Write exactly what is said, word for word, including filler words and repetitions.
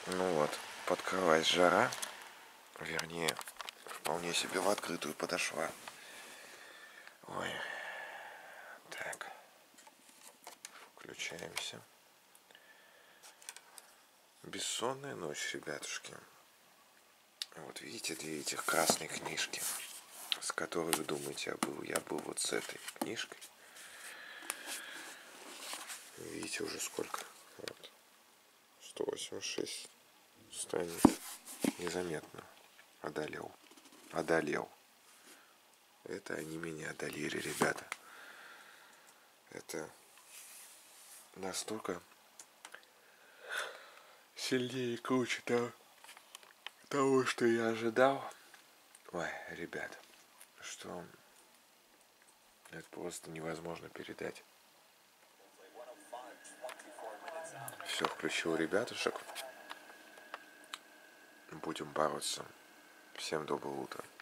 Ну вот, подкралась жара, вернее, вполне себе в открытую подошла. Ой, так, включаемся. Бессонная ночь, ребятушки. Вот видите, две этих красные книжки, с которой вы думаете, я был, я был вот с этой книжкой. Видите уже сколько? Вот. сто восемьдесят шесть страниц. Незаметно одолел. Одолел. Это они меня одолели, ребята. Это настолько сильнее и круче того, того, что я ожидал. Ой, ребят, что это просто невозможно передать. Все, включил ребятушек. Будем бороться. Всем доброго утра.